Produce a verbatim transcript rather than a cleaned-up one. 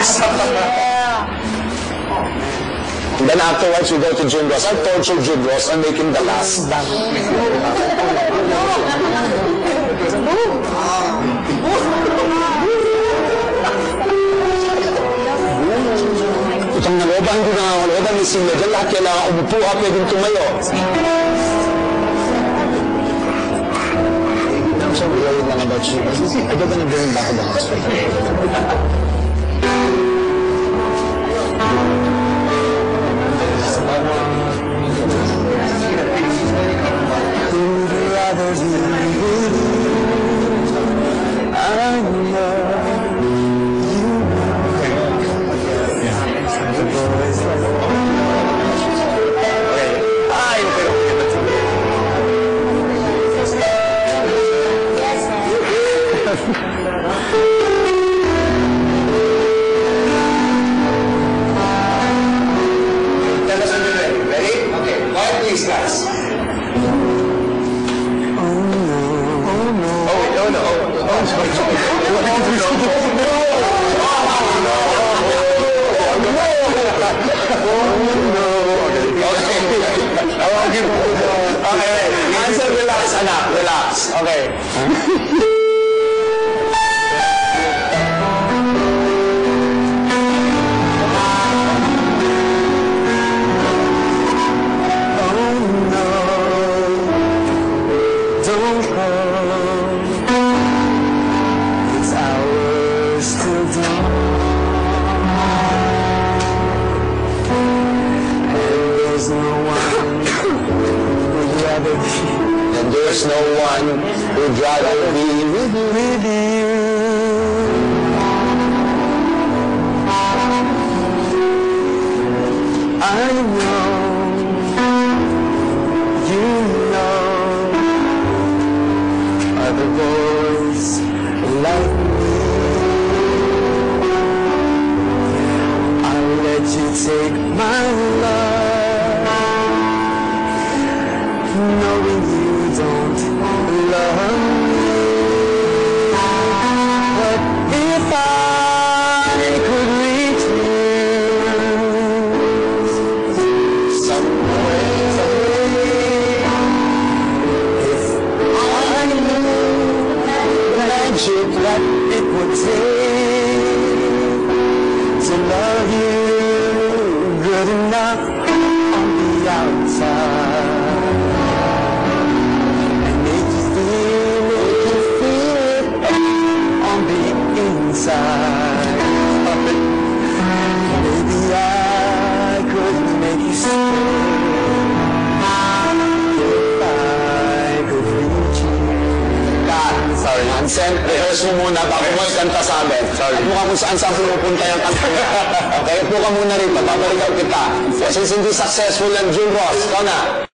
Ross. Then afterwards, we go to June Ross. I'll torture June Ross and make him the last. Itong naloban ko na nga, naloban ni Sila, dyan lahat kailangan umupo ka, pwedeng tumayo. I'm so worried lang about you. I don't want to bring him back to the hospital. Answer, relax, anak. Relax. Okay. And there's no one who'd rather be with you. With you. I know, you know, other boys like me. I'll let you take my love, knowing you don't love me. But if I could reach you somewhere, if I knew the magic that it would take to love you good enough on the outside, inside, maybe I could make you stay if I could reach you. God, sorry. Hansen, rehearse mo muna bago mo ikanta sa amin. Sorry. At mukhang kung saan saan pumupunta yung kanta niya. Okay, po ka muna rin. Babalikan kita. Since hindi successful ang June Ross, ikaw na.